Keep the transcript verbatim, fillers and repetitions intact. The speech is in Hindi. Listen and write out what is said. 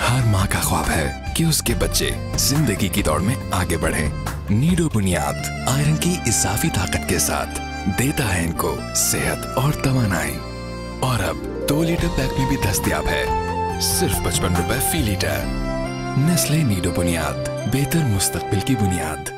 हर माँ का ख्वाब है कि उसके बच्चे जिंदगी की दौड़ में आगे बढ़ें। नीडो बुनियाद आयरन की इजाफी ताकत के साथ देता है इनको सेहत और तवानाई। और अब दो लीटर पैक में भी दस्तयाब है, सिर्फ पचपन रुपए फी लीटर। नेस्ले नीडो बुनियाद, बेहतर मुस्तकबिल की बुनियाद।